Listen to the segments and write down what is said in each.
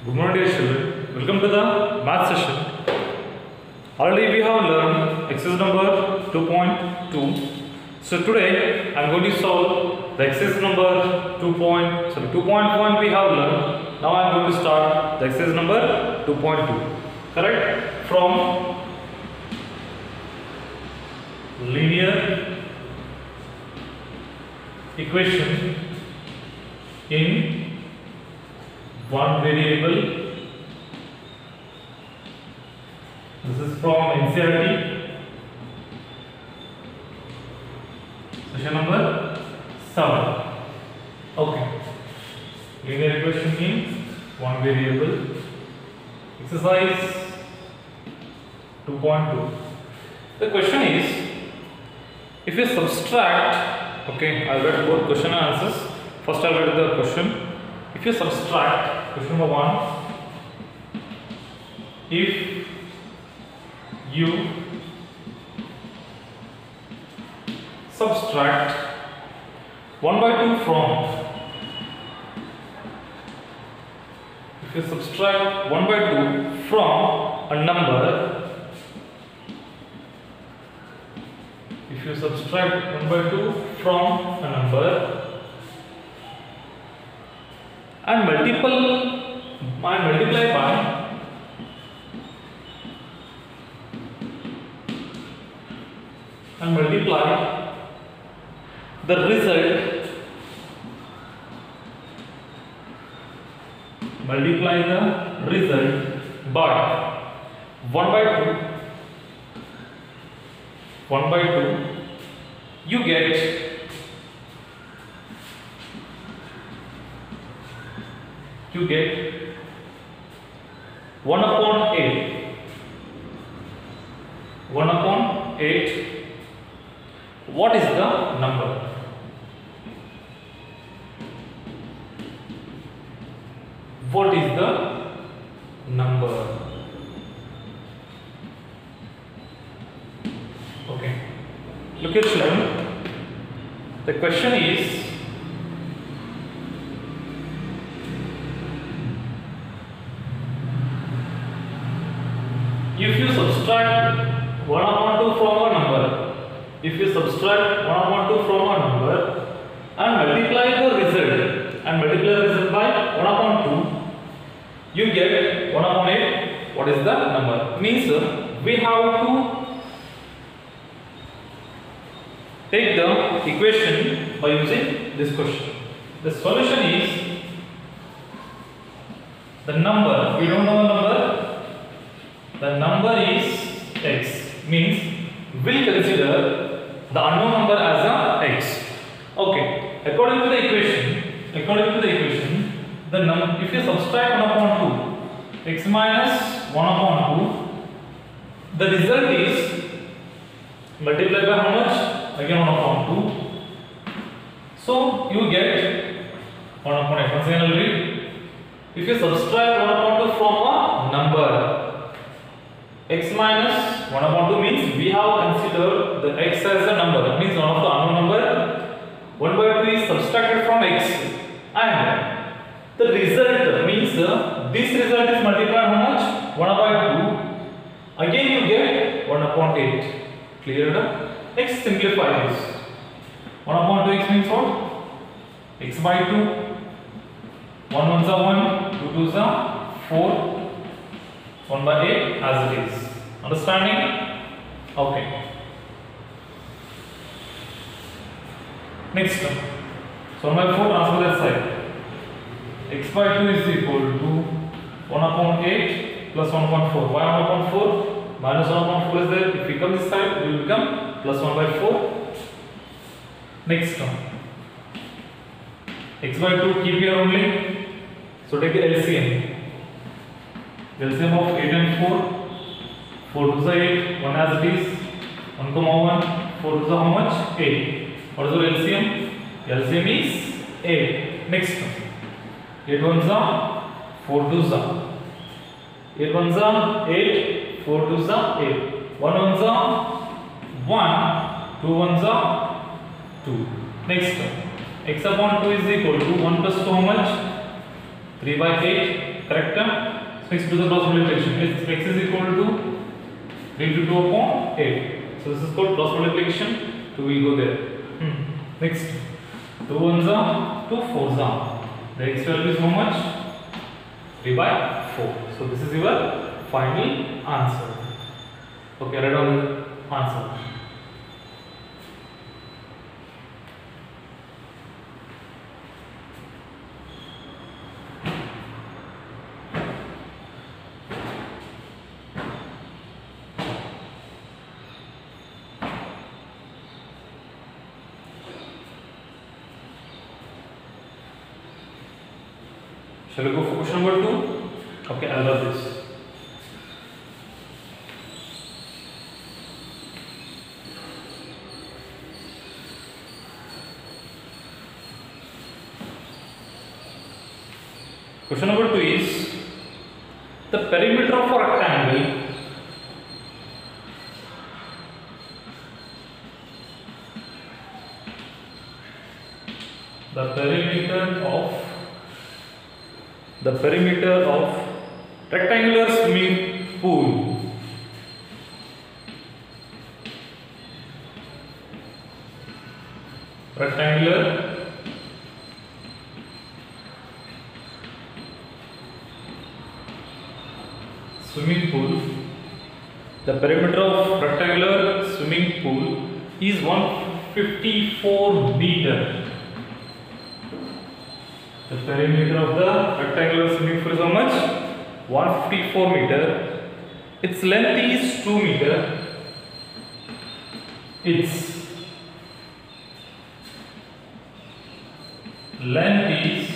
Good morning dear children, welcome to the math session. Already we have learned exercise number 2.2. So today I am going to solve the exercise number 2.1 we have learned. Now I am going to start the exercise number 2.2. Correct? From linear equation in one variable. This is from NCERT, session number 7. Okay. Linear equation in one variable. Exercise 2.2. The question is, if you subtract, okay, I'll write both question and answers. First I'll write the question. If you subtract, question number 1, if you subtract 1 by 2 from, if you subtract 1 by 2 from a number, if you subtract 1 by 2 from a number and multiply by the result, by 1 by 2, you get 1 upon 8. 1 upon 8. What is the number? What is the number? Okay. Look at children. The question is, if you subtract 1 upon 2 from a number, if you subtract 1 upon 2 from a number and multiply the result by 1 upon 2, you get 1 upon 8. What is the number? Means we have to take the equation by using this question. The solution is the number. We don't know the number. The number is x. Means we'll consider the unknown number as a x. Okay. According to the equation, if you subtract 1 upon 2, x minus 1 upon 2, the result is multiplied by how much? Again 1 upon 2. So you get 1 upon 8. Once again I'll read. If you subtract 1 upon 2 from a number, x minus 1 upon 2 means we have considered the x as a number. That means one of the unknown number. 1 by 2 is subtracted from x, and the result means this result is multiplied how much? 1 by 2. Again you get 1 upon 8. Clear? Next, simplify this. 1 upon 2x means what? X by 2. 1 ones are 1, 2 twos are 4. 1 by 8 as it is. Understanding? Okay. Next term. So 1 by 4 transfer that side. X by 2 is equal to 1 upon 8 plus 1 upon 4. Why 1 upon 4? Minus 1 upon 4 is there. If we come this side, it will become plus 1 by 4. Next term. X by 2 keep here only. So take the LCM. LCM of 8 and 4. 4 to the 8, 1 as it is. 1 comma 1. 4 to the how much? 8. What is the LCM? LCM is 8. Next one. 8 ones are 4 twos are 8 ones are 8. 4 twos are 8. 1 ones are 1. 2 ones are 2. Next one. X upon 2 is equal to 1 plus 2 how much? 3 by 8. correct? So next do the cross multiplication. X is equal to 3 into 2 upon 8. So this is called cross multiplication. 2 will go there. Next, 2 ones are 2 fours are. The x value is how much? 3 by 4. So this is your final answer. Okay, write down the answer. Shall we go for question number 2? Okay, I love this. Question number 2 is the perimeter of a rectangle rectangular swimming pool the perimeter of rectangular swimming pool is 154 meter. The perimeter of the rectangular swimming pool is how much? 154 meter. Its length is 2 meter. Its length is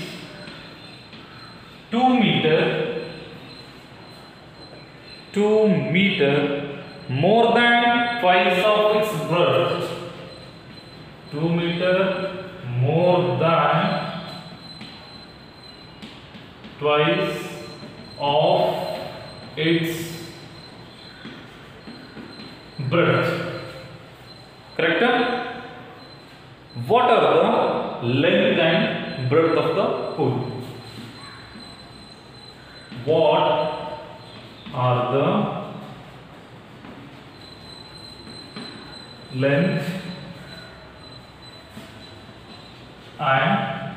2 meter, more than twice of its breadth. 2 meter more than twice of its breadth. Correct? What are the length and breadth of the pool? What are the length and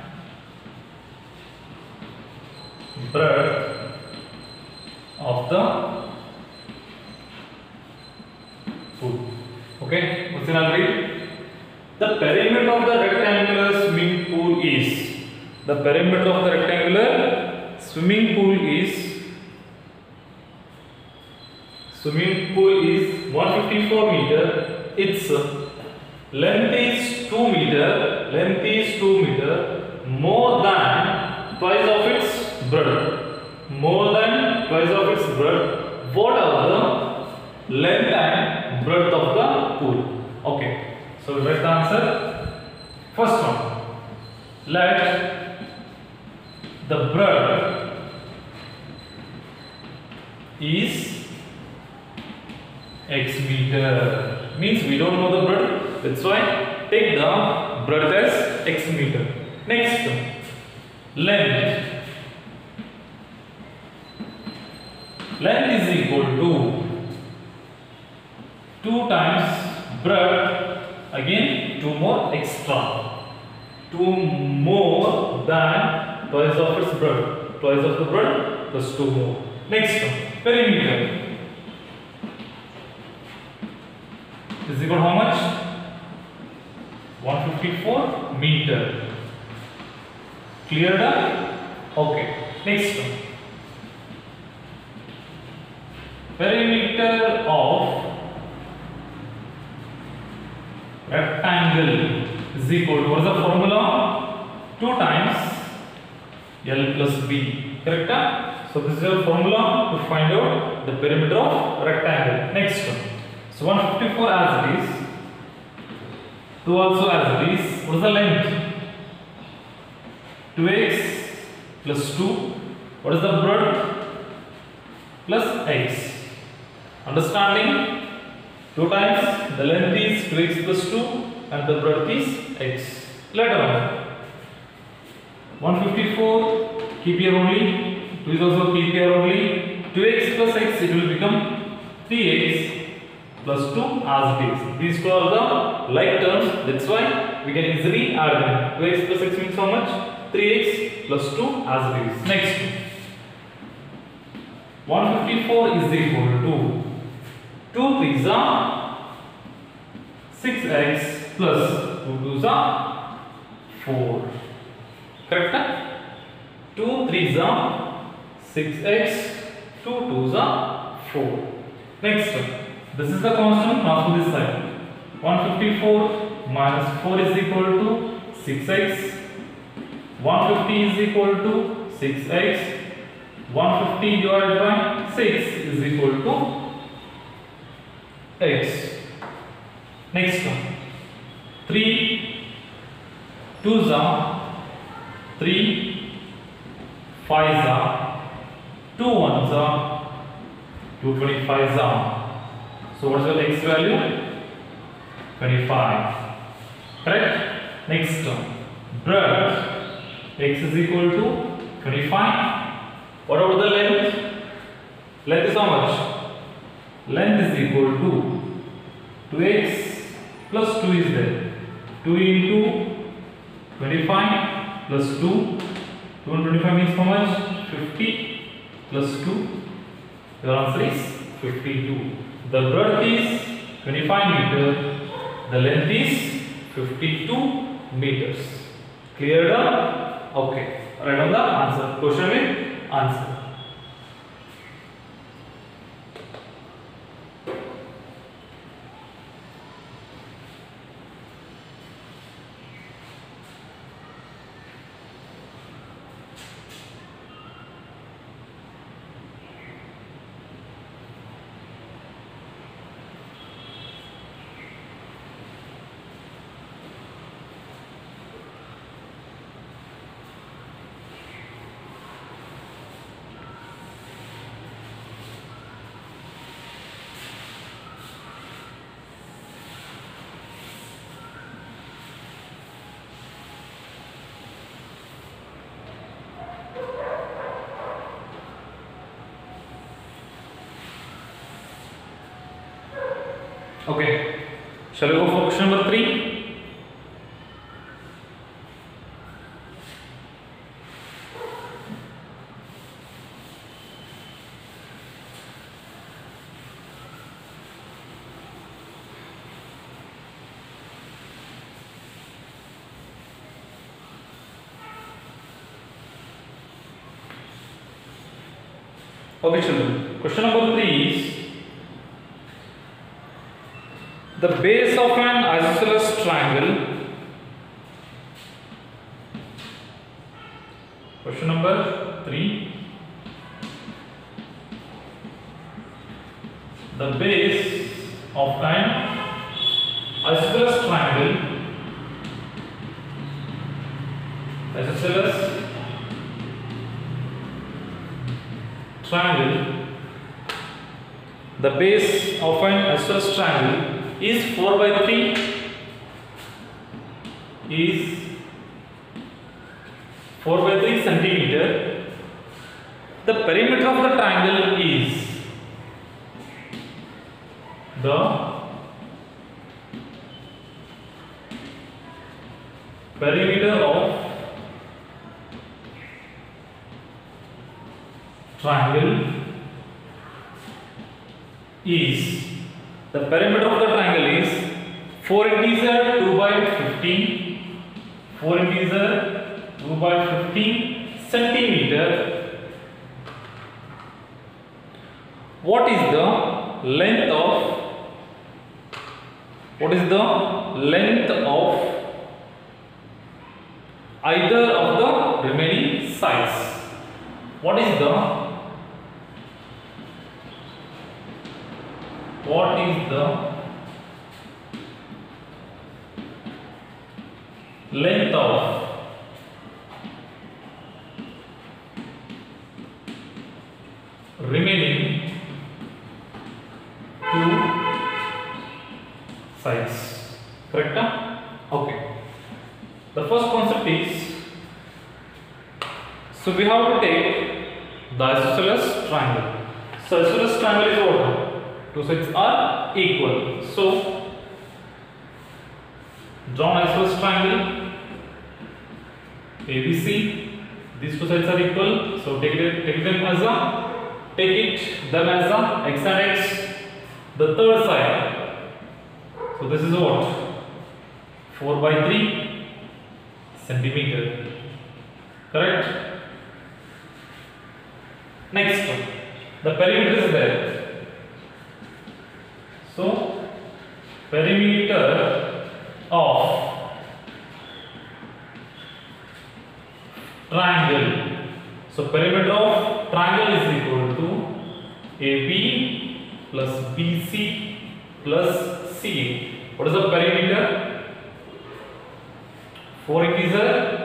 breadth of the pool? Okay, what's in our read? The perimeter of the rectangular swimming pool is 154 meter. Its length is 2 meter, more than twice of its breadth. What are the length and breadth of the pool? Okay, so we write the answer. First one, let the breadth is x meter. Means we don't know the breadth, that's why take the breadth as x meter. Next, length is equal to 2 times breadth, again 2 more extra, 2 more than twice of its breadth, twice of the breadth plus 2 more. Next, perimeter is equal to how much? 154 meter. Cleared up? Okay. Next one. Perimeter of rectangle is equal to, what is the formula? 2 times L plus B. Correct? So this is your formula to find out the perimeter of rectangle. Next one. So 154 as it is, 2 also as it is. What is the length? 2x plus 2. What is the breadth? Plus x. Understanding? 2 times the length is 2x plus 2 and the breadth is x. Later on, 154, keep here only 2 is also keep here only. 2x plus x, it will become 3x plus 2 as it is. These two are the like terms. That's why we can easily add them. 2x plus x means how much? 3x plus 2 as it is. Next, 154 is equal to 2 3s are 6x plus 2 2s are 4. Correct? 2 3s are 6x, 2 2s are 4. Next, this is the constant. Now to this side, 154 minus 4 is equal to 6x. 150 is equal to 6x. 150 divided by 6 is equal to x. Next one, 3 2s are 3, 5s are 2, 1s are 2, 25s are. So what's your x value? 25. Correct? Next one, breadth, x is equal to 25. What about the length? Length is how much? Length is equal to 2x plus 2 is there. 2 into 25 plus 2. 2 and 25 means how much? 50 plus 2. Your answer is 52. The breadth is 25 meters. The length is 52 meters. Clear? Okay. Write down the answer. Question with answer. Okay, shall we go for question number 3? Okay, children, question number 3 is the base of an isosceles triangle. Question number 3. The base of an isosceles triangle. Isosceles triangle. The base of an isosceles triangle is 4 by 3, is 4 by 3 centimeter. The perimeter of the triangle is the perimeter of triangle is the perimeter of the triangle is 4 integer 2 by 15, 4 integer 2 by 15 centimeter. What is the length of either of the remaining sides? What is the length of remaining two sides? Correct? Okay. The first concept is, so we have to take the isosceles triangle. So isosceles triangle is what? Two sides are equal. So draw an isosceles triangle ABC. These two sides are equal. So take them as a them as a x and x. The third side. So this is what? 4 by 3 centimeter. Correct? Next, the perimeter is there. So perimeter of triangle. So perimeter of triangle is equal to AB plus BC plus CA. What is the perimeter? 4 integer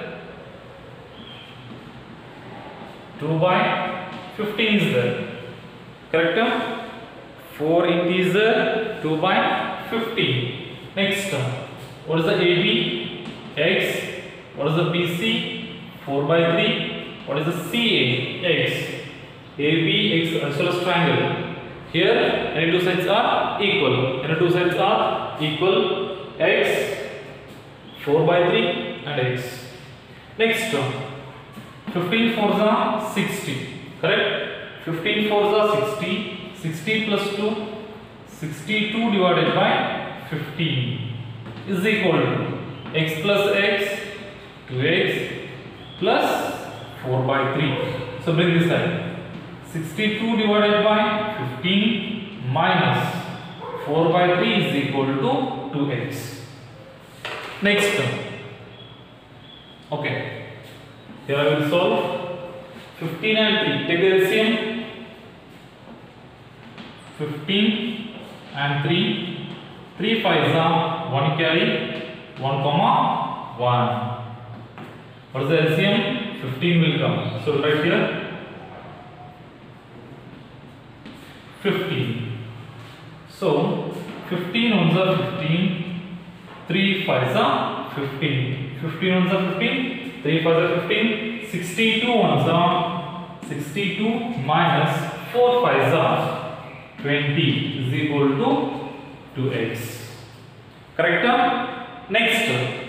2 by 15 is there. Correct? 4 integer 2 by 15. Next, what is the AB? X. What is the BC? 4 by 3. What is the CA? X. AB X isosceles triangle. Here any two sides are equal. Any two sides are equal. X 4 by 3 and x. Next, 15 fours are 60. Correct? 15 fours are 60. 60 plus 2. 62 divided by 15 is equal to x plus x 2x plus 4 by 3. So bring this side. 62 divided by 15 minus 4 by 3 is equal to 2x. Next term. Okay. Here I will solve 15 and 3. Take the LCM. 15 and 3. 3 5s are 1 carry 1 comma 1. What is the LCM? 15 will come. So right here 15. So 15 ones are 15. 3 5s are 15. 15 ones are 15. 3 5s are 15. 62 ones are 62 minus 4 5s are 20 is equal to 2x. Correct? Next,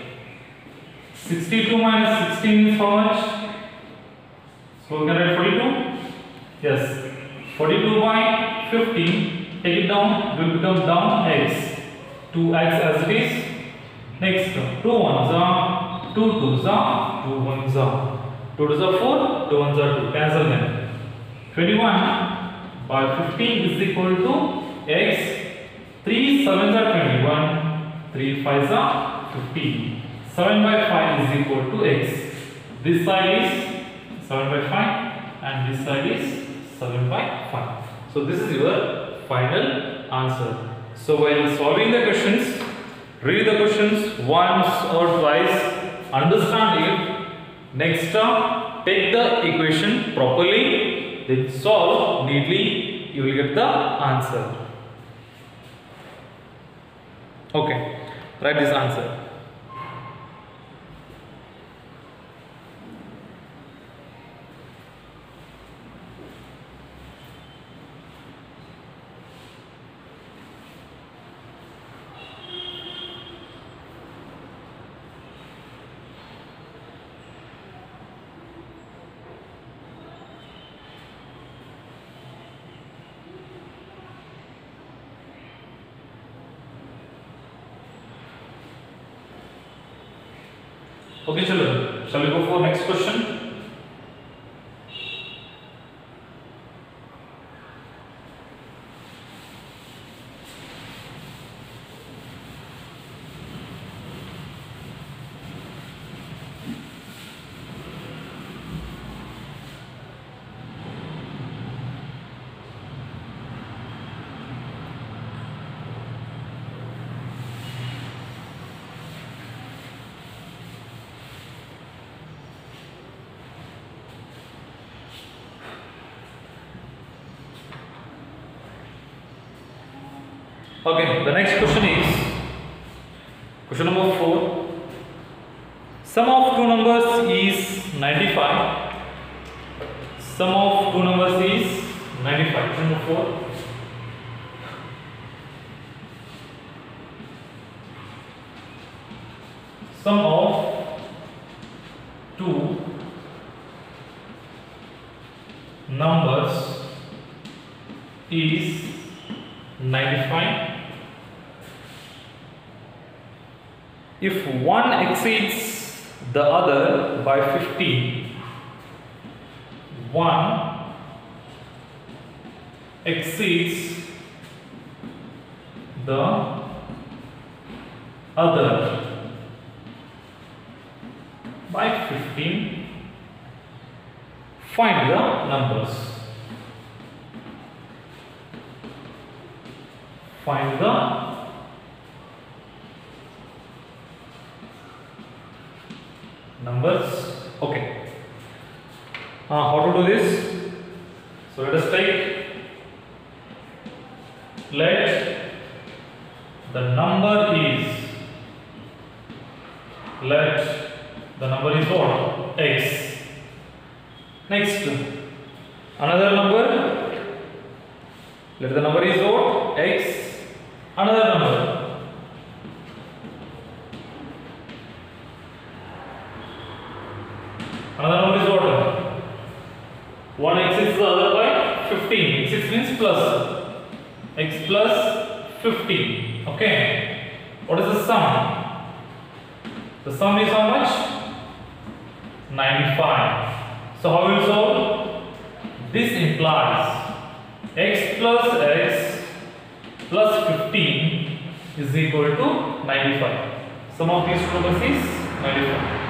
62 minus 16 is how much? So we can write 42. Yes, 42 by 15. Take it down, it will become down x. 2x as it is. Next, 2 ones are 2 2s are 2 1s are 2 2s are 4, 2 1s are 2. Cancel them. 21 by 15 is equal to x. 3 7s are 21. 3 5s are 15. 7 by 5 is equal to x. This side is 7 by 5 and this side is 7 by 5. So this is your final answer. So while solving the questions, read the questions once or twice, understand it. Next time, take the equation properly, then solve neatly, you will get the answer. Okay, write this answer. Okay, children, shall we go for next question? Okay, the next question is question number 4. Sum of two numbers is 95. Sum of two numbers question number 4. Sum of two numbers is 95. If one exceeds the other by 15, one exceeds the other by 15, find the numbers. Find the numbers. Okay. How to do this? So let us take, let the number is what? X. Next, another number. Let the number is what? X. Another number. Another number is what? 1 exceeds the other by 15. X means plus. X plus 15. Okay. What is the sum? The sum is how much? 95. So how will you solve? This implies x plus x plus 15 is equal to 95. Sum of these two numbers is 95.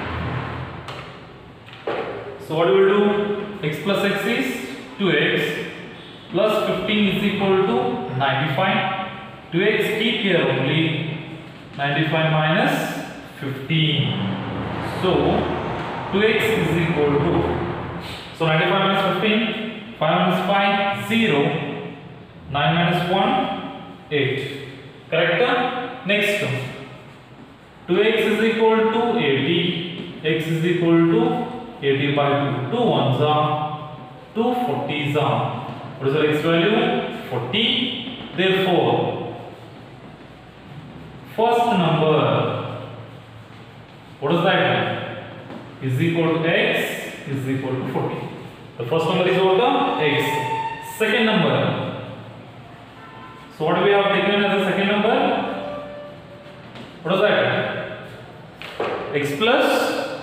So what we will do? X plus x is 2x plus 15 is equal to 95. 2x keep here only. 95 minus 15. So 2x is equal to, so 95 minus 15, 5 minus 5, 0, 9 minus 1, 8. Correct? Next, 2x is equal to 80, x is equal to 80 by 2. 2 ones are 2 40s are. What is the x value? 40. Therefore, first number, what is that? Is equal to x is equal to 40. The first number is what? X. Second number. So what we have taken as a second number? What is that? X plus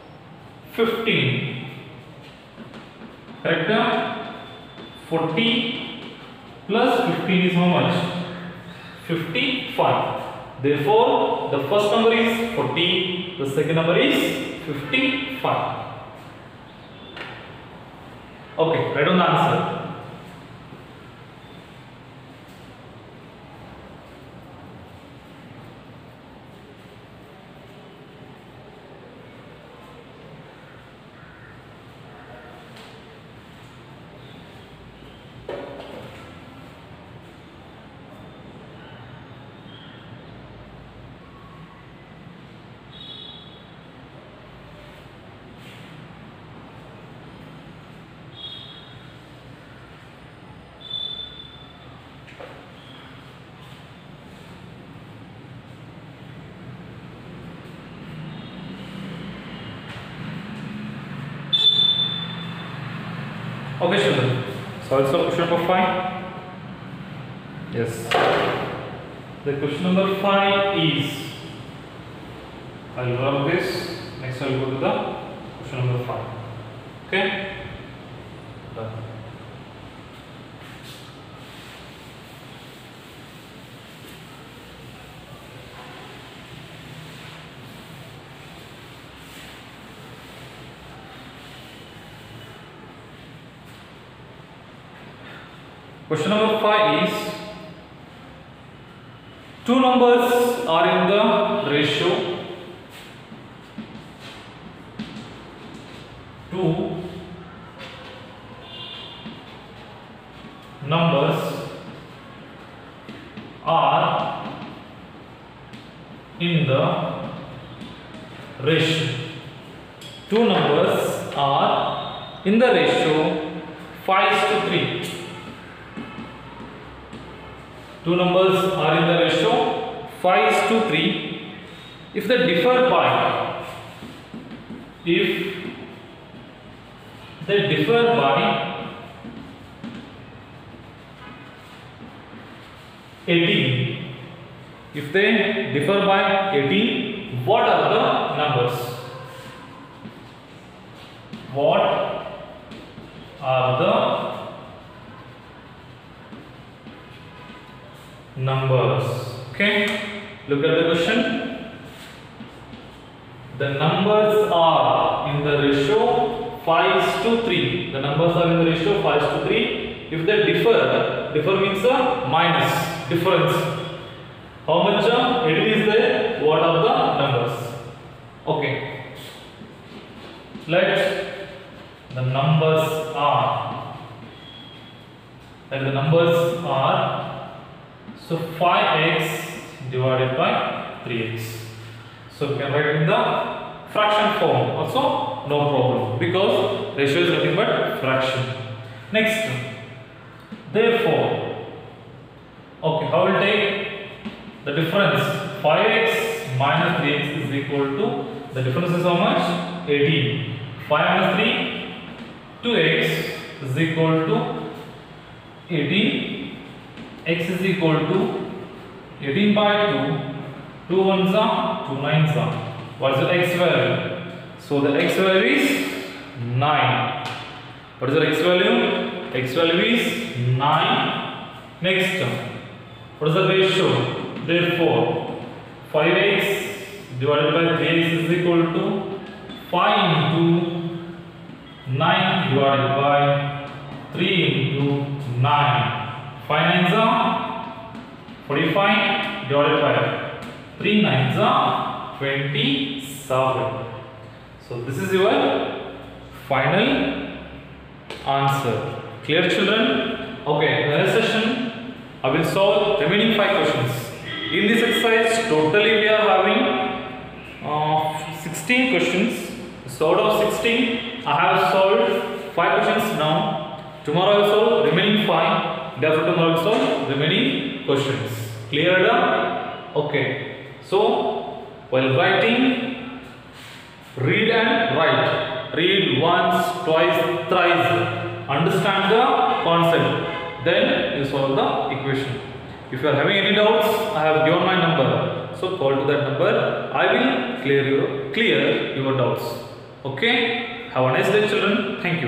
15. Correct? 40 plus 15 is how much? 55. Therefore, the first number is 40, the second number is 55. Okay, write down the answer. Okay, children. So let's solve question number 5. Yes. The question number 5 is, I will run this. Next I will go to the question number 5. Okay? Done. Question number 5 is, two numbers are in the ratio 2 numbers are in the ratio. Two numbers are in the ratio 5:3. two numbers are in the ratio 5:3. If they differ by 18, if they differ by 18, what are the numbers? What are the numbers? Okay, look at the question. The numbers are in the ratio 5:3. The numbers are in the ratio 5:3. If they differ means a minus difference. How much 18 is there? What are the numbers? Okay. Let the numbers are. So 5x divided by 3x. So we can write in the fraction form also, no problem, because ratio is nothing but fraction. Next, therefore, okay, how will take the difference? 5x minus 3x is equal to, the difference is how much? 18. 5 minus 3, 2x is equal to 18. X is equal to 18 by 2. 2 ones are 2 nines are. What is the x value? So the x value is 9. What is the x value? X value is 9. Next, what is the ratio? Therefore, 5x divided by 3x is equal to 5 into 9 divided by 3 into 9. 5 nines are 45 divided by 3 nines are 27. So this is your final answer. Clear, children? Okay, in the next session I will solve remaining 5 questions. In this exercise totally we are having 16 questions. So out of 16 I have solved 5 questions now. Tomorrow I will solve remaining 5. Day after tomorrow I will solve remaining questions. Clear? Okay. So while writing, read and write. Read once, twice, thrice. Understand the concept. Then you solve the equation. If you are having any doubts, I have given my number. So call to that number. I will clear your doubts. Okay. Have a nice day, children. Thank you.